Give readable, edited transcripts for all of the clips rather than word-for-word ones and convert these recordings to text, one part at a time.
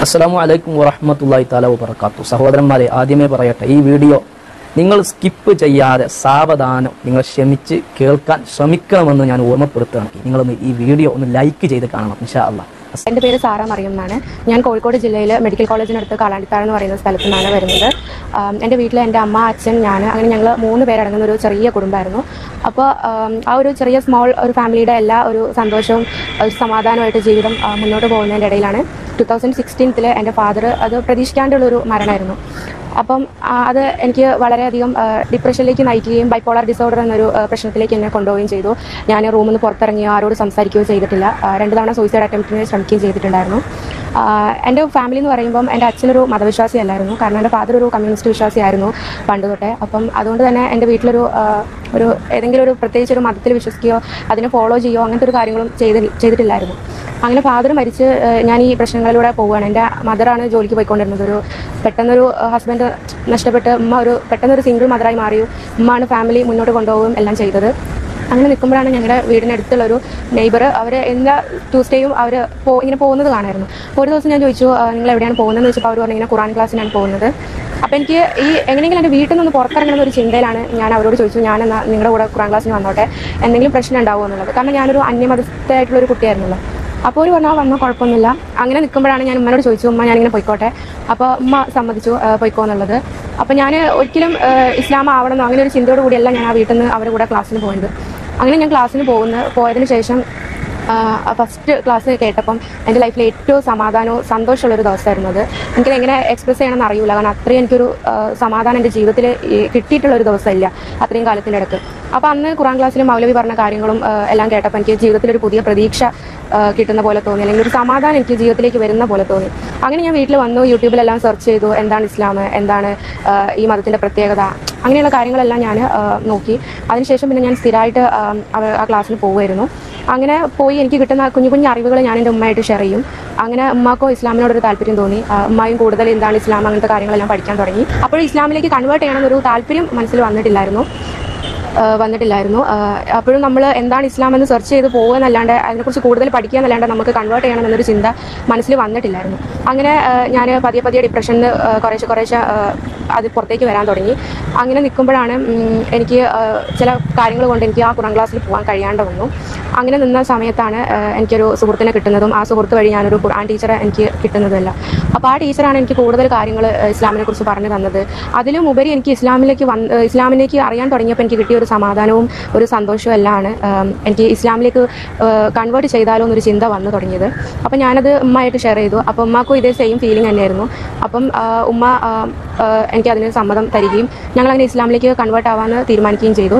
അസ്സലാമു അലൈക്കും വറഹ്മത്തുള്ളാഹി തആല വബറകാതുഹു. സഹോദരന്മാരെ, ആദ്യമേ പറയട്ടെ, ഈ വീഡിയോ നിങ്ങൾ സ്കിപ്പ് ചെയ്യാതെ സാവധാനം നിങ്ങൾ ക്ഷമിച്ച് കേൾക്കാൻ ശ്രമിക്കണമെന്ന് ഞാൻ ഓർമ്മപ്പെടുത്തുകയാണ്. നിങ്ങളൊന്ന് ഈ വീഡിയോ ഒന്ന് ലൈക്ക് ചെയ്ത് കാണണം ഇൻഷാ അല്ലാഹ്. എൻ്റെ പേര് സാറ മറിയം എന്നാണ്. ഞാൻ കോഴിക്കോട് ജില്ലയിൽ മെഡിക്കൽ കോളേജിനടുത്ത് കാലാണ്ടിത്താഴ് എന്ന് പറയുന്ന സ്ഥലത്തു നിന്നാണ് വരുന്നത്. എൻ്റെ വീട്ടിൽ എൻ്റെ അമ്മ, അച്ഛൻ, ഞാൻ, അങ്ങനെ ഞങ്ങൾ 3 പേരടങ്ങുന്ന ഒരു ചെറിയ കുടുംബമായിരുന്നു. അപ്പോൾ ആ ഒരു ചെറിയ ഒരു ഫാമിലിയുടെ എല്ലാ ഒരു സന്തോഷവും സമാധാനമായിട്ട് ജീവിതം മുന്നോട്ട് പോകുന്നതിൻ്റെ ഇടയിലാണ് 2016 എൻ്റെ ഫാദർ അത് പ്രതീക്ഷിക്കാണ്ടുള്ളൊരു മരണമായിരുന്നു. അപ്പം അത് എനിക്ക് വളരെയധികം ഡിപ്രഷനിലേക്ക് നയിക്കുകയും ബൈപ്പോളർ ഡിസോർഡർ എന്നൊരു പ്രശ്നത്തിലേക്ക് എന്നെ കൊണ്ടുപോവുകയും ചെയ്തു. ഞാൻ റൂമിൽ നിന്ന് പുറത്തിറങ്ങിയോ ആരോട് സംസാരിക്കുകയോ ചെയ്തിട്ടില്ല. 2 തവണ സൂയിസൈഡ് അറ്റംപ്റ്റിന് ശ്രമിക്കുകയും ചെയ്തിട്ടുണ്ടായിരുന്നു. എൻ്റെ ഫാമിലി എന്ന് പറയുമ്പം എൻ്റെ അച്ഛനൊരു മതവിശ്വാസി അല്ലായിരുന്നു. കാരണം എൻ്റെ ഫാദർ ഒരു കമ്മ്യൂണിസ്റ്റ് വിശ്വാസിയായിരുന്നു പണ്ട് തൊട്ടേ. അപ്പം അതുകൊണ്ട് തന്നെ എൻ്റെ വീട്ടിലൊരു ഏതെങ്കിലും ഒരു പ്രത്യേകിച്ച് ഒരു മതത്തിൽ വിശ്വസിക്കുകയോ അതിനെ ഫോളോ ചെയ്യുകയോ അങ്ങനത്തെ ഒരു കാര്യങ്ങളും ചെയ്തിട്ടില്ലായിരുന്നു. അങ്ങനെ ഫാദർ മരിച്ച് ഞാൻ ഈ പ്രശ്നങ്ങളിലൂടെ പോവുകയാണ്. എൻ്റെ മദറാണ് ജോലിക്ക് പോയിക്കൊണ്ടിരുന്നത്. പെട്ടെന്നൊരു ഹസ്ബൻഡ് നഷ്ടപ്പെട്ട് പെട്ടെന്നൊരു സിംഗിൾ മദറായി മാറിയും ഉമ്മയാണ് ഫാമിലി മുന്നോട്ട് കൊണ്ടുപോകുകയും എല്ലാം ചെയ്തത്. അങ്ങനെ നിൽക്കുമ്പോഴാണ് ഞങ്ങളുടെ വീടിനടുത്തുള്ളൊരു നെയ്ബർ അവർ എല്ലാ ട്യൂസ്ഡേയും അവർ ഇങ്ങനെ പോകുന്നത് കാണായിരുന്നു. ഒരു ദിവസം ഞാൻ ചോദിച്ചു, നിങ്ങൾ എവിടെയാണ് പോകുന്നതെന്ന് വെച്ചപ്പോൾ അവർ പറഞ്ഞു, ഇങ്ങനെ ഖുറാൻ ക്ലാസ്സിനാണ് പോകുന്നത്. അപ്പോൾ എനിക്ക് എങ്ങനെയെങ്കിലും എൻ്റെ വീട്ടിൽ നിന്ന് പുറത്തിറങ്ങുന്ന ഒരു ചിന്തയിലാണ് ഞാൻ അവരോട് ചോദിച്ചു, ഞാൻ നിങ്ങളുടെ കൂടെ ഖുറാൻ ക്ലാസ്സിന് വന്നോട്ടെ, എന്തെങ്കിലും പ്രശ്നം ഉണ്ടാവുമോ എന്നുള്ളത്. കാരണം ഞാനൊരു അന്യമതസ്ഥയായിട്ടുള്ളൊരു കുട്ടിയായിരുന്നല്ലോ. അപ്പോൾ ഒരു പറഞ്ഞാൽ വന്നാൽ കുഴപ്പമൊന്നുമില്ല. അങ്ങനെ നിൽക്കുമ്പോഴാണ് ഞാൻ ഉമ്മനോട് ചോദിച്ചു, ഉമ്മ ഞാനിങ്ങനെ പോയിക്കോട്ടെ. അപ്പോൾ ഉമ്മ സമ്മതിച്ചു പോയിക്കോ എന്നുള്ളത്. അപ്പോൾ ഞാൻ ഒരിക്കലും ഇസ്ലാം ആവണമെന്നോ അങ്ങനെ ഒരു ചിന്തയോട് കൂടിയല്ല ഞാൻ ആ വീട്ടിൽ നിന്ന് അവരുടെ കൂടെ ക്ലാസ്സിന് പോയത്. അങ്ങനെ ഞാൻ ക്ലാസ്സിന് പോയതിന് ശേഷം ഫസ്റ്റ് ക്ലാസ് കേട്ടപ്പം എൻ്റെ ലൈഫിൽ ഏറ്റവും സമാധാനവും സന്തോഷമുള്ളൊരു ദിവസമായിരുന്നു അത്. എനിക്കത് എങ്ങനെ എക്സ്പ്രസ് ചെയ്യണമെന്ന് അറിയില്ല. കാരണം അത്രയും എനിക്കൊരു സമാധാനം എൻ്റെ ജീവിതത്തിൽ കിട്ടിയിട്ടുള്ളൊരു ദിവസമില്ല അത്രയും കാലത്തിൻ്റെ ഇടയ്ക്ക്. അപ്പോൾ അന്ന് ഖുറാൻ ക്ലാസ്സിൽ മൗലവി പറഞ്ഞ കാര്യങ്ങളും എല്ലാം കേട്ടപ്പോൾ എനിക്ക് ജീവിതത്തിലൊരു പുതിയ പ്രതീക്ഷ കിട്ടുന്ന പോലെ തോന്നി, അല്ലെങ്കിൽ ഒരു സമാധാനം എനിക്ക് ജീവിതത്തിലേക്ക് വരുന്ന പോലെ തോന്നി. അങ്ങനെ ഞാൻ വീട്ടിൽ വന്നു, യൂട്യൂബിലെല്ലാം സെർച്ച് ചെയ്തു, എന്താണ് ഇസ്ലാം, എന്താണ് ഈ മതത്തിൻ്റെ പ്രത്യേകത, അങ്ങനെയുള്ള കാര്യങ്ങളെല്ലാം ഞാൻ നോക്കി. അതിനുശേഷം പിന്നെ ഞാൻ സ്ഥിരമായിട്ട് ആ ക്ലാസ്സിന് പോകുമായിരുന്നു. അങ്ങനെ പോയി എനിക്ക് കിട്ടുന്ന കുഞ്ഞു കുഞ്ഞു അറിവുകൾ ഞാൻ എൻ്റെ ഉമ്മയായിട്ട് ഷെയർ ചെയ്യും. അങ്ങനെ ഉമ്മാക്കോ ഇസ്ലാമിനോടൊരു താല്പര്യം തോന്നി. ഉമ്മയും കൂടുതൽ എന്താണ് ഇസ്ലാം അങ്ങനത്തെ കാര്യങ്ങളെല്ലാം പഠിക്കാൻ തുടങ്ങി. അപ്പോൾ ഇസ്ലാമിലേക്ക് കൺവേർട്ട് ചെയ്യണമെന്നൊരു താല്പര്യം മനസ്സിൽ വന്നിട്ടില്ലായിരുന്നു. അപ്പോഴും നമ്മൾ എന്താണ് ഇസ്ലാം എന്ന് സെർച്ച് ചെയ്ത് പോകുക എന്നല്ലാണ്ട് അതിനെക്കുറിച്ച് കൂടുതൽ പഠിക്കുക എന്നല്ലാണ്ട് നമുക്ക് കൺവേർട്ട് ചെയ്യണം എന്നൊരു ചിന്ത മനസ്സിൽ വന്നിട്ടില്ലായിരുന്നു. അങ്ങനെ ഞാൻ പതിയെ ഡിപ്രഷനിൽ കുറേശ്ശെ അത് പുറത്തേക്ക് വരാൻ തുടങ്ങി. അങ്ങനെ നിൽക്കുമ്പോഴാണ് എനിക്ക് ചില കാര്യങ്ങൾ കൊണ്ട് എനിക്ക് ആ ഖുറാൻ ക്ലാസ്സിൽ പോകാൻ കഴിയാണ്ട് വന്നു. അങ്ങനെ നിന്ന സമയത്താണ് എനിക്കൊരു സുഹൃത്തിനെ കിട്ടുന്നതും ആ സുഹൃത്ത് വഴി ഞാനൊരു ഖുർആൻ ടീച്ചറെ എനിക്ക് കിട്ടുന്നതല്ല. അപ്പോൾ ആ ടീച്ചറാണ് എനിക്ക് കൂടുതൽ കാര്യങ്ങൾ ഇസ്ലാമിനെ കുറിച്ച് പറഞ്ഞു തന്നത്. അതിലും ഉപരി എനിക്ക് ഇസ്ലാമിലേക്ക് അറിയാൻ തുടങ്ങിയപ്പോൾ എനിക്ക് കിട്ടിയ ഒരു സമാധാനവും ഒരു സന്തോഷവും എല്ലാമാണ് എനിക്ക് ഇസ്ലാമിലേക്ക് കൺവേർട്ട് ചെയ്താലോ എന്നൊരു ചിന്ത വന്നു തുടങ്ങിയത്. അപ്പം ഞാനത് ഉമ്മയായിട്ട് ഷെയർ ചെയ്തു. അപ്പോൾ ഉമ്മാക്കും ഇതേ സെയിം ഫീലിംഗ് തന്നെയായിരുന്നു. അപ്പം ഉമ്മ എനിക്കതിന് സമ്മതം തരികയും ഞങ്ങളങ്ങനെ ഇസ്ലാമിലേക്ക് കൺവേർട്ട് ആവാമെന്ന് തീരുമാനിക്കുകയും ചെയ്തു.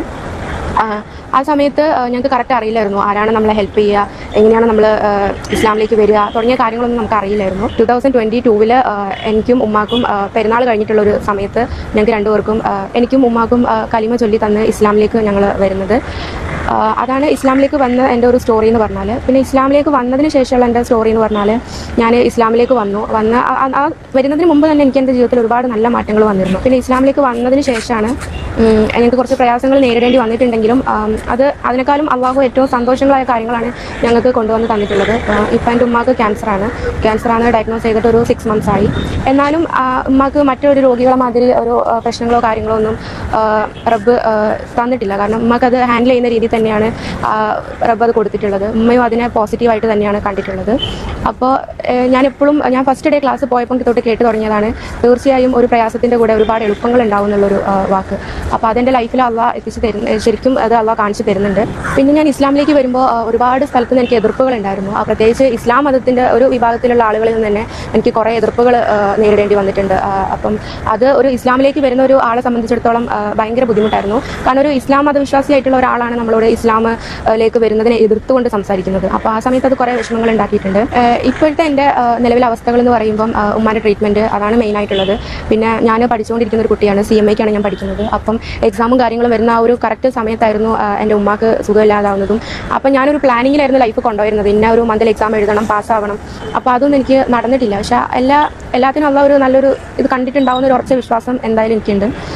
ആ സമയത്ത് ഞങ്ങൾക്ക് കറക്റ്റ് അറിയില്ലായിരുന്നു ആരാണ് നമ്മളെ ഹെൽപ്പ് ചെയ്യുക, എങ്ങനെയാണ് നമ്മൾ ഇസ്ലാമിലേക്ക് വരിക തുടങ്ങിയ കാര്യങ്ങളൊന്നും നമുക്ക് അറിയില്ലായിരുന്നു. 2022 എനിക്കും ഉമ്മാക്കും പെരുന്നാൾ കഴിഞ്ഞിട്ടുള്ളൊരു സമയത്ത് ഞങ്ങൾക്ക് രണ്ടുപേർക്കും എനിക്കും ഉമ്മാക്കും കലിമ ചൊല്ലി തന്ന് ഇസ്ലാമിലേക്ക് ഞങ്ങൾ വരുന്നത്. അതാണ് ഇസ്ലാമിലേക്ക് വന്ന എൻ്റെ ഒരു സ്റ്റോറി എന്ന് പറഞ്ഞാൽ. പിന്നെ ഇസ്ലാമിലേക്ക് വന്നതിന് ശേഷമുള്ള എൻ്റെ സ്റ്റോറി എന്ന് പറഞ്ഞാൽ, ഞാൻ ഇസ്ലാമിലേക്ക് വന്ന് വരുന്നതിന് മുമ്പ് തന്നെ എനിക്ക് എൻ്റെ ജീവിതത്തിൽ ഒരുപാട് നല്ല മാറ്റങ്ങൾ വന്നിരുന്നു. പിന്നെ ഇസ്ലാമിലേക്ക് വന്നതിന് ശേഷമാണ് എനിക്ക് കുറച്ച് പ്രയാസങ്ങൾ നേരിടേണ്ടി വന്നിട്ടുണ്ടെങ്കിലും അതിനേക്കാളും അള്ളാഹു ഏറ്റവും സന്തോഷങ്ങളായ കാര്യങ്ങളാണ് ഞങ്ങൾക്ക് കൊണ്ടുവന്ന് തന്നിട്ടുള്ളത്. ഇപ്പം എൻ്റെ ഉമ്മാക്ക് ക്യാൻസറാണ് ഡയഗ്നോസ് ചെയ്തിട്ട് ഒരു 6 months ആയി. എന്നാലും ഉമ്മാക്ക് മറ്റൊരു രോഗികളെ മാതിരി ഒരു പ്രശ്നങ്ങളോ കാര്യങ്ങളോ ഒന്നും റബ്ബ് തന്നിട്ടില്ല. കാരണം ഉമ്മാക്ക് അത് ഹാൻഡിൽ ചെയ്യുന്ന രീതി തന്നെയാണ് റബ്ബ് അത് കൊടുത്തിട്ടുള്ളത്. ഉമ്മയും അതിനെ പോസിറ്റീവായിട്ട് തന്നെയാണ് കണ്ടിട്ടുള്ളത്. അപ്പോൾ ഞാൻ ഫസ്റ്റ് ഡേ ക്ലാസ് പോയപ്പോൾ തൊട്ട് കേട്ട് തുടങ്ങിയതാണ്, തീർച്ചയായും ഒരു പ്രയാസത്തിൻ്റെ കൂടെ ഒരുപാട് എളുപ്പങ്ങൾ ഉണ്ടാവും എന്നുള്ളൊരു വാക്ക്. അപ്പോൾ അതെൻ്റെ ലൈഫിൽ അള്ളാഹ് എത്തിച്ച് തരുന്നു, ശരിക്കും അത് അള്ളാഹ് കാണിച്ചു തരുന്നുണ്ട്. പിന്നെ ഞാൻ ഇസ്ലാമിലേക്ക് വരുമ്പോൾ ഒരുപാട് സ്ഥലത്ത് നിന്ന് എനിക്ക് എതിർപ്പുകൾ ഉണ്ടായിരുന്നു. പ്രത്യേകിച്ച് ഇസ്ലാം മതത്തിൻ്റെ ഒരു വിഭാഗത്തിലുള്ള ആളുകളിൽ നിന്ന് തന്നെ എനിക്ക് കുറേ എതിർപ്പുകൾ നേരിടേണ്ടി വന്നിട്ടുണ്ട്. അപ്പം അത് ഒരു ഇസ്ലാമിലേക്ക് വരുന്ന ഒരു ആളെ സംബന്ധിച്ചിടത്തോളം ഭയങ്കര ബുദ്ധിമുട്ടായിരുന്നു. കാരണം ഒരു ഇസ്ലാം മതവിശ്വാസിയായിട്ടുള്ള ഒരാളാണ് നമ്മളോട് ഇസ്ലാമിലേക്ക് വരുന്നതിനെ എതിർത്തുകൊണ്ട് സംസാരിക്കുന്നത്. അപ്പോൾ ആ സമയത്ത് അത് കുറേ വിഷമങ്ങൾ ഉണ്ടാക്കിയിട്ടുണ്ട്. ഇപ്പോഴത്തെ എൻ്റെ നിലവിലെ അവസ്ഥകൾ എന്ന് പറയുമ്പം ഉമ്മാൻ്റെ ട്രീറ്റ്മെൻറ്റ് അതാണ് മെയിനായിട്ടുള്ളത്. പിന്നെ ഞാൻ പഠിച്ചുകൊണ്ടിരിക്കുന്ന ഒരു കുട്ടിയാണ്, CMAക്കാണ് ഞാൻ പഠിക്കുന്നത്. അപ്പം എക്സാമും കാര്യങ്ങളും വരുന്ന ആ ഒരു കറക്റ്റ് സമയത്തായിരുന്നു എൻ്റെ ഉമ്മാക്ക് സുഖമില്ലാതാവുന്നതും. അപ്പം ഞാനൊരു പ്ലാനിങ്ങിലായിരുന്നു ലൈഫ് കൊണ്ടുവരുന്നത്, ഇന്ന ഒരു മന്തിൽ എക്സാം എഴുതണം, പാസ്സാവണം. അപ്പോൾ അതൊന്നും എനിക്ക് നടന്നിട്ടില്ല. പക്ഷേ എല്ലാത്തിനും ഉള്ള ഒരു നല്ലൊരു ഇത് കണ്ടിട്ടുണ്ടാവുന്ന ഒരു ഉറച്ച വിശ്വാസം എന്തായാലും എനിക്കുണ്ട്.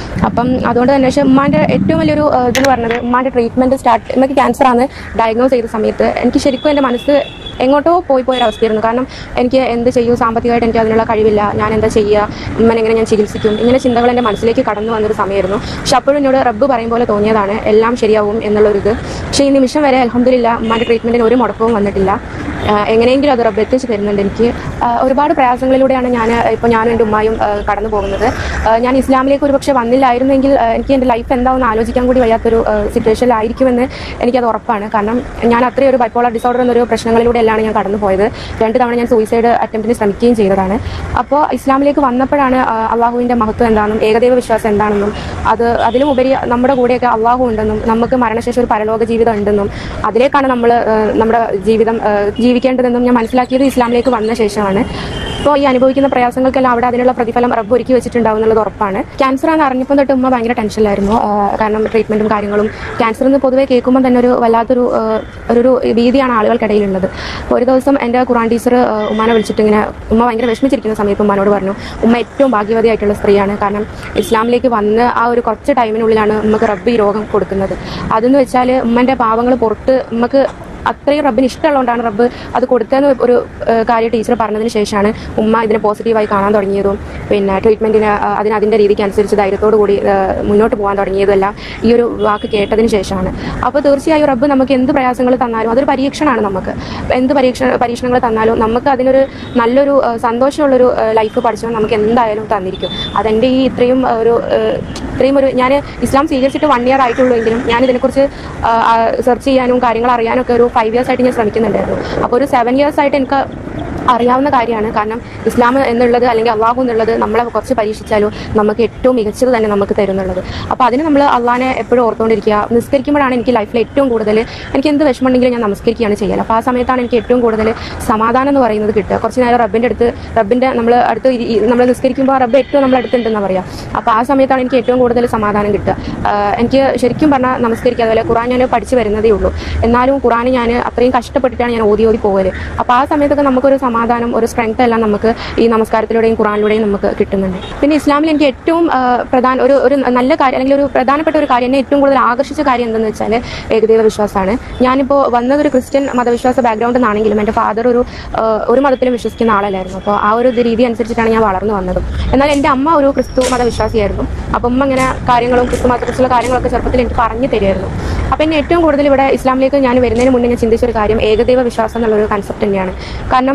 അപ്പം അതുകൊണ്ട് തന്നെ പക്ഷേ ഉമ്മാൻ്റെ ഏറ്റവും വലിയൊരു ഇതെന്ന് പറഞ്ഞത് ഉമ്മാൻ്റെ ട്രീറ്റ്മെൻറ്റ് ഉമ്മയ്ക്ക് ക്യാൻസറാണ് ഡയഗ്നോസ് ചെയ്ത സമയത്ത് എനിക്ക് ശരിക്കും എൻ്റെ മനസ്സ് എങ്ങോട്ടോ പോയൊരവസ്ഥയായിരുന്നു. കാരണം എനിക്ക് എന്ത് ചെയ്യും, സാമ്പത്തികമായിട്ട് എനിക്ക് അതിനുള്ള കഴിവില്ല, ഞാൻ എന്താ ചെയ്യുക, ഉമ്മനെങ്ങനെ ഞാൻ ചികിത്സിക്കും, ഇങ്ങനെ ചിന്തകൾ എൻ്റെ മനസ്സിലേക്ക് കടന്നു വന്നൊരു സമയമായിരുന്നു. പക്ഷെ അപ്പോഴും എന്നോട് റബ്ബ് പറയും പോലെ തോന്നിയതാണ് എല്ലാം ശരിയാവും എന്നുള്ളൊരിത്. പക്ഷേ ഈ നിമിഷം വരെ അൽഹംദുലില്ലാ ഉമ്മാൻ്റെ ട്രീറ്റ്മെൻറ്റിന് ഒരു മുടക്കവും വന്നിട്ടില്ല. എങ്ങനെയെങ്കിലും അത് റബ്ബ് എത്തിച്ച് തരുന്നുണ്ട്. എനിക്ക് ഒരുപാട് പ്രയാസങ്ങളിലൂടെയാണ് ഞാനും എൻ്റെ ഉമ്മായും കടന്നു പോകുന്നത്. ഞാൻ ഇസ്ലാമിലേക്ക് ഒരുപക്ഷെ വന്നില്ലായിരുന്നെങ്കിൽ എനിക്ക് എൻ്റെ ലൈഫ് എന്താണെന്ന് ആലോചിക്കാൻ കൂടി വയ്യാത്തൊരു സിറ്റുവേഷനിലായിരിക്കുമെന്ന് എനിക്കത് ഉറപ്പാണ്. കാരണം ഞാൻ അത്രയും ഒരു ബൈപ്പോളർ ഡിസോർഡർ എന്നൊരു പ്രശ്നങ്ങളിലൂടെയാണ് ഞാൻ കടന്നു പോയത്. 2 തവണ ഞാൻ സൂയിസൈഡ് അറ്റംപ്റ്റിന് ശ്രമിക്കുകയും ചെയ്തതാണ്. അപ്പോൾ ഇസ്ലാമിലേക്ക് വന്നപ്പോഴാണ് അള്ളാഹുവിൻ്റെ മഹത്വം എന്താണെന്നും ഏകദൈവ വിശ്വാസം എന്താണെന്നും അതിലും ഉപരി നമ്മുടെ കൂടെയൊക്കെ അള്ളാഹു ഉണ്ടെന്നും നമുക്ക് മരണശേഷം ഒരു പരലോക ജീവിതം ഉണ്ടെന്നും അതിലേക്കാണ് നമ്മൾ നമ്മുടെ ജീവിതം ജീവിക്കേണ്ടതെന്നും ഞാൻ മനസ്സിലാക്കിയത് ഇസ്ലാമിലേക്ക് വന്ന ശേഷമാണ്. അപ്പോൾ ഈ അനുഭവിക്കുന്ന പ്രയാസങ്ങൾക്കെല്ലാം അവിടെ അതിനുള്ള പ്രതിഫലം റബ്ബ് ഒരുക്കി വെച്ചിട്ടുണ്ടാവും എന്നുള്ളത് ഉറപ്പാണ്. ക്യാൻസർ ആണെന്ന് അറിഞ്ഞപ്പോൾ തൊട്ട് ഉമ്മ ഭയങ്കര ടെൻഷനിലായിരുന്നു. കാരണം ട്രീറ്റ്മെൻറ്റും കാര്യങ്ങളും ക്യാൻസർ എന്ന് പൊതുവെ കേൾക്കുമ്പോൾ തന്നെ ഒരു വല്ലാത്തൊരു ഒരു ഭീതിയാണ് ആളുകൾക്കിടയിലുള്ളത്. അപ്പോൾ ഒരു ദിവസം എൻ്റെ ഖുറാൻ ടീച്ചർ ഉമ്മാനെ വിളിച്ചിട്ട് ഇങ്ങനെ ഉമ്മ ഭയങ്കര വിഷമിച്ചിരിക്കുന്ന സമയത്ത് ഉമ്മാനോട് പറഞ്ഞു, ഉമ്മ ഏറ്റവും ഭാഗ്യവതിയായിട്ടുള്ള സ്ത്രീയാണ്. കാരണം ഇസ്ലാമിലേക്ക് വന്ന് ആ ഒരു കുറച്ച് ടൈമിനുള്ളിലാണ് ഉമ്മക്ക് റബ്ബ് ഈ രോഗം കൊടുക്കുന്നത്. അതെന്ന് വെച്ചാൽ ഉമ്മൻ്റെ പാവങ്ങൾ പുറത്ത് ഉമ്മക്ക് അത്രയും റബ്ബിന് ഇഷ്ടമുള്ളതുകൊണ്ടാണ് റബ്ബ് അത് കൊടുത്തതെന്ന് ഒരു കാര്യം ടീച്ചർ പറഞ്ഞതിന് ശേഷമാണ് ഉമ്മ ഇതിനെ പോസിറ്റീവായി കാണാൻ തുടങ്ങിയതും പിന്നെ ട്രീറ്റ്മെൻറ്റിന് അതിൻ്റെ രീതിക്ക് അനുസരിച്ച് ധൈര്യത്തോടു കൂടി മുന്നോട്ട് പോകാൻ തുടങ്ങിയതും എല്ലാം ഈ ഒരു വാക്ക് കേട്ടതിന് ശേഷമാണ്. അപ്പോൾ തീർച്ചയായും റബ്ബ് നമുക്ക് എന്ത് പ്രയാസങ്ങൾ തന്നാലും അതൊരു പരീക്ഷണമാണ്. നമുക്ക് എന്ത് പരീക്ഷണങ്ങൾ തന്നാലും നമുക്ക് അതിനൊരു നല്ലൊരു സന്തോഷമുള്ളൊരു ലൈഫ് പഠിച്ചാൽ നമുക്ക് എന്തായാലും തന്നിരിക്കും. അതെൻ്റെ ഈ ഇത്രയും ഒരു ഞാൻ ഇസ്ലാം സ്വീകരിച്ചിട്ട് 1 year ആയിട്ടുള്ളൂ എങ്കിലും ഞാൻ ഇതിനെക്കുറിച്ച് സെർച്ച് ചെയ്യാനും കാര്യങ്ങൾ അറിയാനും ഒക്കെ ഒരു 5 years ആയിട്ട് ഞാൻ ശ്രമിക്കുന്നുണ്ടായിരുന്നു. അപ്പോൾ ഒരു 7 years ആയിട്ട് എനിക്ക് അറിയാവുന്ന കാര്യമാണ്. കാരണം ഇസ്ലാം എന്നുള്ളത് അല്ലെങ്കിൽ അള്ളാഹു എന്നുള്ളത് നമ്മളെ കുറച്ച് പരീക്ഷിച്ചാലും നമുക്ക് ഏറ്റവും മികച്ചത് തന്നെ നമുക്ക് തരുന്നുള്ളത്. അപ്പോൾ അതിന് നമ്മൾ അള്ളാഹിനെ എപ്പോഴും ഓർത്തുകൊണ്ടിരിക്കുക. നിസ്കരിക്കുമ്പോഴാണ് എനിക്ക് ലൈഫിൽ ഏറ്റവും കൂടുതൽ എനിക്ക് എന്ത് വിഷമമുണ്ടെങ്കിലും ഞാൻ നമസ്കരിക്കുകയാണ് ചെയ്യുക. അപ്പോൾ ആ സമയത്താണ് എനിക്ക് ഏറ്റവും കൂടുതൽ സമാധാനം എന്ന് പറയുന്നത് കിട്ടുക. കുറച്ച് നേരം റബ്ബിൻ്റെ നമ്മൾ നിസ്കരിക്കുമ്പോൾ റബ്ബ് ഏറ്റവും നമ്മൾ അടുത്തുണ്ടെന്ന് പറയാം. അപ്പോൾ ആ സമയത്താണ് എനിക്ക് ഏറ്റവും കൂടുതൽ സമാധാനം കിട്ടുക. എനിക്ക് ശരിക്കും പറഞ്ഞാൽ നമസ്കരിക്കുക അതുപോലെ ഖുറാൻ ഞാൻ പഠിച്ച് വരുന്നതേ ഉള്ളൂ. എന്നാലും ഖുറാൻ ഞാൻ അത്രയും കഷ്ടപ്പെട്ടിട്ടാണ് ഞാൻ ഓതി പോകല്. അപ്പോൾ ആ സമയത്തൊക്കെ നമുക്കൊരു സമാധാനം ഒരു സ്ട്രെങ്ത് എല്ലാം നമുക്ക് ഈ നമസ്കാരത്തിലൂടെയും ഖുറാനിലൂടെയും നമുക്ക് കിട്ടുന്നുണ്ട്. പിന്നെ ഇസ്ലാമിൽ എനിക്ക് ഏറ്റവും ഒരു നല്ല കാര്യം അല്ലെങ്കിൽ ഒരു പ്രധാനപ്പെട്ട ഒരു കാര്യം എന്നെ ഏറ്റവും കൂടുതൽ ആകർഷിച്ച കാര്യം എന്തെന്ന് വെച്ചാൽ ഏകദൈവ വിശ്വാസമാണ്. ഞാനിപ്പോൾ വന്നതൊരു ക്രിസ്ത്യൻ മതവിശ്വാസ ബാക്ക്ഗ്രൗണ്ടിൽ നിന്നാണെങ്കിലും എൻ്റെ ഫാദർ ഒരു മതത്തിലും വിശ്വസിക്കുന്ന ആളല്ലായിരുന്നു. അപ്പോൾ ആ ഒരു രീതി അനുസരിച്ചിട്ടാണ് ഞാൻ വളർന്നു വന്നതും. എന്നാൽ എൻ്റെ അമ്മ ഒരു ക്രിസ്തു മതവിശ്വാസിയായിരുന്നു. അപ്പം അമ്മ ഇങ്ങനെ കാര്യങ്ങളും ക്രിസ്തു മതത്തെക്കുറിച്ചുള്ള കാര്യങ്ങളൊക്കെ ചെറുപ്പത്തിൽ എനിക്ക് പറഞ്ഞു തരുമായിരുന്നു. അപ്പോൾ എന്നെ ഏറ്റവും കൂടുതൽ ഇവിടെ ഇസ്ലാമിലേക്ക് ഞാൻ വരുന്നതിന് മുന്നേ ഞാൻ ചിന്തിച്ചൊരു കാര്യം ഏകദൈവ വിശ്വാസം എന്നുള്ളൊരു കൺസെപ്റ്റ് തന്നെയാണ്. കാരണം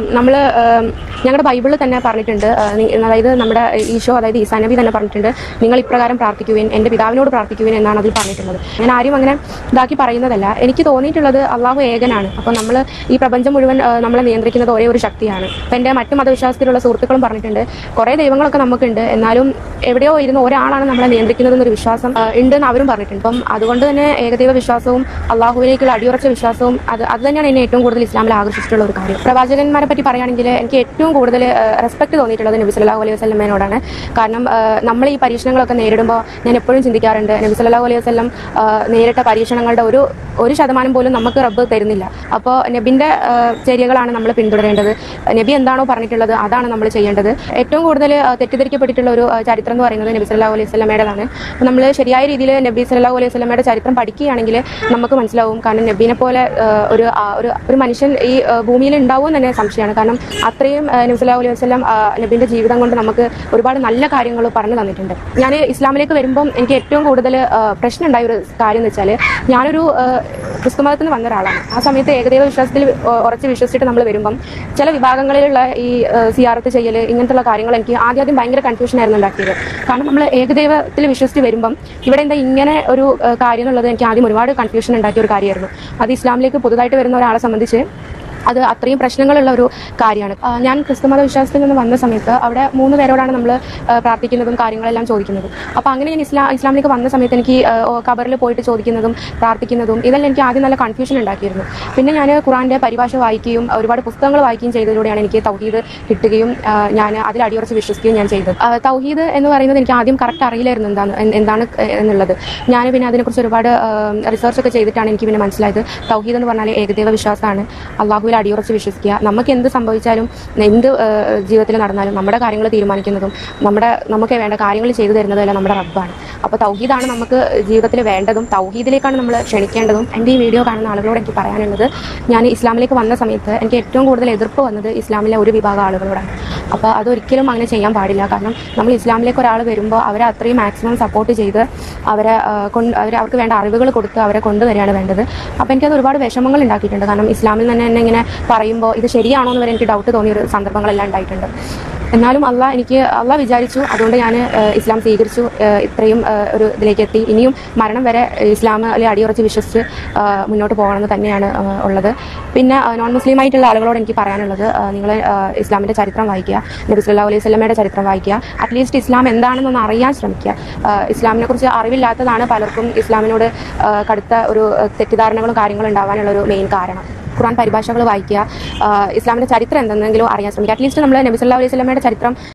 ഞങ്ങളുടെ ബൈബിളിൽ തന്നെ പറഞ്ഞിട്ടുണ്ട്, അതായത് നമ്മുടെ ഈശോ അതായത് ഈസാ നബി തന്നെ പറഞ്ഞിട്ടുണ്ട്, നിങ്ങൾ ഇപ്രകാരം പ്രാർത്ഥിക്കുവിൻ, എൻ്റെ പിതാവിനോട് പ്രാർത്ഥിക്കുവിൻ എന്നാണ് അതിൽ പറഞ്ഞിട്ടുള്ളത്. ഞാൻ ആരും അങ്ങനെ ഇതാക്കി പറയുന്നതല്ല. എനിക്ക് തോന്നിയിട്ടുള്ളത് അള്ളാഹു ഏകനാണ്. അപ്പോൾ നമ്മൾ ഈ പ്രപഞ്ചം മുഴുവൻ നമ്മളെ നിയന്ത്രിക്കുന്നത് ഒരേ ഒരു ശക്തിയാണ്. അപ്പോൾ എൻ്റെ മറ്റു മതവിശ്വാസത്തിലുള്ള സുഹൃത്തുക്കളും പറഞ്ഞിട്ടുണ്ട് കുറേ ദൈവങ്ങളൊക്കെ നമുക്കുണ്ട്, എന്നാലും എവിടെയോ ഇരുന്ന് ഒരാളാണ് നമ്മളെ നിയന്ത്രിക്കുന്നതെന്നൊരു വിശ്വാസം ഉണ്ടെന്ന് അവരും പറഞ്ഞിട്ടുണ്ട്. അപ്പം അതുകൊണ്ട് തന്നെ ഏകദൈവ വിശ്വാസവും അള്ളാഹുവിലേക്കുള്ള അടിയുറച്ച വിശ്വാസവും അത് തന്നെയാണ് എന്നെ ഏറ്റവും കൂടുതൽ ഇസ്ലാമിൽ ആകർഷിച്ചിട്ടുള്ള ഒരു കാര്യം. പ്രവാചകന്മാരെ പറ്റി പറയുകയാണെങ്കിൽ എനിക്ക് ഏറ്റവും കൂടുതൽ റെസ്പെക്ട് തോന്നിയിട്ടുള്ളത് നബി സല്ലല്ലാഹു അലൈഹി വസല്ലമയോടാണ്. കാരണം നമ്മൾ ഈ പരീക്ഷണങ്ങളൊക്കെ നേരിടുമ്പോൾ ഞാൻ എപ്പോഴും ചിന്തിക്കാറുണ്ട്, നബി സല്ലല്ലാഹു അലൈഹി വസല്ലം നേരിട്ട പരീക്ഷണങ്ങളുടെ ഒരു ശതമാനം പോലും നമുക്ക് റബ്ബ് തരുന്നില്ല. അപ്പോൾ നബിൻ്റെ ചര്യകളാണ് നമ്മൾ പിന്തുടരേണ്ടത്. നബി എന്താണോ പറഞ്ഞിട്ടുള്ളത് അതാണ് നമ്മൾ ചെയ്യേണ്ടത്. ഏറ്റവും കൂടുതൽ തെറ്റിദ്ധരിക്കപ്പെട്ടിട്ടുള്ള ഒരു ചരിത്രം എന്ന് പറയുന്നത് നബി സല്ലല്ലാഹു അലൈഹി വസല്ലമയുടേതാണ്. അപ്പോൾ നമ്മൾ ശരിയായ രീതിയിൽ നബി സല്ലല്ലാഹു അലൈഹി വസല്ലമയുടെ ചരിത്രം പഠിക്കുകയാണെങ്കിൽ നമുക്ക് മനസ്സിലാവും. കാരണം നബീനെ പോലെ ഒരു മനുഷ്യൻ ഈ ഭൂമിയിൽ ഉണ്ടാവുമെന്ന് തന്നെ സംശയമാണ്. കാരണം അത്രയും നബി സല്ലല്ലാഹു അലൈഹി വസല്ലം നബീൻ്റെ ജീവിതം കൊണ്ട് നമുക്ക് ഒരുപാട് നല്ല കാര്യങ്ങൾ പറഞ്ഞു തന്നിട്ടുണ്ട്. ഞാൻ ഇസ്ലാമിലേക്ക് വരുമ്പം എനിക്ക് ഏറ്റവും കൂടുതൽ പ്രശ്നം ഉണ്ടായ ഒരു കാര്യം എന്ന് വെച്ചാൽ ഞാനൊരു ക്രിസ്തുമതത്തിൽ നിന്ന് വന്ന ഒരാളാണ്. ആ സമയത്ത് ഏകദൈവ വിശ്വാസത്തിൽ ഉറച്ച് വിശ്വസിച്ചിട്ട് നമ്മൾ വരുമ്പം ചില വിഭാഗങ്ങളിലുള്ള ഈ സിയാറത്ത് ചെയ്യൽ ഇങ്ങനത്തുള്ള കാര്യങ്ങൾ എനിക്ക് ആദ്യം ഭയങ്കര കൺഫ്യൂഷൻ ആയിരുന്നു ഉണ്ടാക്കിയത്. കാരണം നമ്മൾ ഏകദൈവത്തിൽ വിശ്വസിച്ച് വരുമ്പം ഇവിടെ എന്താ ഇങ്ങനെ ഒരു കാര്യം എന്നുള്ളത് എനിക്ക് ആദ്യം ഒരുപാട് കൺഫ്യൂഷൻ ഉണ്ടാക്കിയ ഒരു കാര്യമായിരുന്നു. അത് ഇസ്ലാമിലേക്ക് പുതുതായിട്ട് വരുന്ന ഒരാളെ സംബന്ധിച്ച് അത് അത്രയും പ്രശ്നങ്ങളുള്ള ഒരു കാര്യമാണ്. ഞാൻ ക്രിസ്തുമത വിശ്വാസത്തിൽ നിന്ന് വന്ന സമയത്ത് അവിടെ 3 പേരോടാണ് നമ്മൾ പ്രാർത്ഥിക്കുന്നതും കാര്യങ്ങളെല്ലാം ചോദിക്കുന്നത്. അപ്പോൾ അങ്ങനെ ഞാൻ ഇസ്ലാമിലേക്ക് വന്ന സമയത്ത് എനിക്ക് ഖബറിൽ പോയിട്ട് ചോദിക്കുന്നതും പ്രാർത്ഥിക്കുന്നതും ഇതെല്ലാം എനിക്ക് ആദ്യം നല്ല കൺഫ്യൂഷൻ ഉണ്ടാക്കിയിരുന്നു. പിന്നെ ഞാൻ ഖുറാൻ്റെ പരിഭാഷ വായിക്കുകയും ഒരുപാട് പുസ്തകങ്ങൾ വായിക്കുകയും ചെയ്തതിലൂടെയാണ് എനിക്ക് തൗഹീദ് കിട്ടുകയും ഞാൻ അതിൽ അടിയുറച്ച് വിശ്വസിക്കുകയും ഞാൻ ചെയ്തത്. തൗഹീദ് എന്ന് പറയുന്നത് എനിക്ക് ആദ്യം കറക്റ്റ് അറിയില്ലായിരുന്നു എന്താണ് എന്നുള്ളത്. ഞാൻ പിന്നെ അതിനെക്കുറിച്ച് ഒരുപാട് റിസർച്ചൊക്കെ ചെയ്തിട്ടാണ് എനിക്ക് പിന്നെ മനസ്സിലായത് തൗഹീദ് എന്ന് പറഞ്ഞാൽ ഏകദൈവ വിശ്വാസമാണ്. അള്ളാഹുവിൽ ഇസ്ലാമിൽ അടിയുറച്ച് വിശ്വസിക്കുക. നമുക്ക് എന്ത് സംഭവിച്ചാലും എന്ത് ജീവിതത്തിൽ നടന്നാലും നമ്മുടെ കാര്യങ്ങൾ തീരുമാനിക്കുന്നതും നമുക്ക് വേണ്ട കാര്യങ്ങൾ ചെയ്തു തരുന്നതും എല്ലാം നമ്മുടെ റബ്ബാണ്. അപ്പോൾ തൗഹീദാണ് നമുക്ക് ജീവിതത്തിൽ വേണ്ടതും, തൗഹീദിലേക്കാണ് നമ്മൾ ക്ഷണിക്കേണ്ടതും. എൻ്റെ ഈ വീഡിയോ കാണുന്ന ആളുകളോട് എനിക്ക് പറയാനുള്ളത്, ഞാൻ ഇസ്ലാമിലേക്ക് വന്ന സമയത്ത് എനിക്ക് ഏറ്റവും കൂടുതൽ എതിർപ്പ് വന്നത് ഇസ്ലാമിലെ ഒരു വിഭാഗം ആളുകളോടാണ്. അപ്പോൾ അതൊരിക്കലും അങ്ങനെ ചെയ്യാൻ പാടില്ല. കാരണം നമ്മൾ ഇസ്ലാമിലേക്ക് ഒരാൾ വരുമ്പോൾ അവരെ അത്രയും മാക്സിമം സപ്പോർട്ട് ചെയ്ത് അവർക്ക് വേണ്ട അറിവുകൾ കൊടുത്ത് അവരെ കൊണ്ടുവരികയാണ് വേണ്ടത്. അപ്പോൾ എനിക്കത് ഒരുപാട് വിഷമങ്ങൾ ഉണ്ടാക്കിയിട്ടുണ്ട്. കാരണം ഇസ്ലാമിൽ തന്നെ എന്നെ ഇങ്ങനെ പറയുമ്പോൾ ഇത് ശരിയാണോ എന്ന് വരെ എനിക്ക് ഡൗട്ട് തോന്നിയൊരു സന്ദർഭങ്ങളെല്ലാം ഉണ്ടായിട്ടുണ്ട്. എന്നാലും അള്ളാഹ് വിചാരിച്ചു, അതുകൊണ്ട് ഞാൻ ഇസ്ലാം സ്വീകരിച്ചു, ഇത്രയും ഒരു ഇതിലേക്ക് എത്തി. ഇനിയും മരണം വരെ ഇസ്ലാമിൽ അടിയുറച്ച് വിശ്വസിച്ച് മുന്നോട്ട് പോകണമെന്ന് തന്നെയാണ് ഉള്ളത്. പിന്നെ നോൺ മുസ്ലിം ആയിട്ടുള്ള ആളുകളോട് എനിക്ക് പറയാനുള്ളത്, നിങ്ങൾ ഇസ്ലാമിൻ്റെ ചരിത്രം വായിക്കുക, നബി സല്ലല്ലാഹു അലൈഹി വസല്ലമയുടെ ചരിത്രം വായിക്കുക. അറ്റ്ലീസ്റ്റ് ഇസ്ലാം എന്താണെന്നൊന്ന് അറിയാൻ ശ്രമിക്കുക. ഇസ്ലാമിനെ കുറിച്ച് അറിവില്ലാത്തതാണ് പലർക്കും ഇസ്ലാമിനോട് കടുത്ത ഒരു തെറ്റിദ്ധാരണകളും കാര്യങ്ങളും ഉണ്ടാവാനുള്ള ഒരു മെയിൻ കാരണം. ഖുർആൻ പരിഭാഷകൾ വായിക്കുക, ഇസ്ലാമിൻ്റെ ചരിത്രം എന്തെങ്കിലും അറിയാൻ ശ്രമിക്കുക. അറ്റ്ലീസ്റ്റ് നമ്മൾ നബി സല്ലല്ലാഹു അലൈഹി വസല്ലമയുടെ ചരിത്രം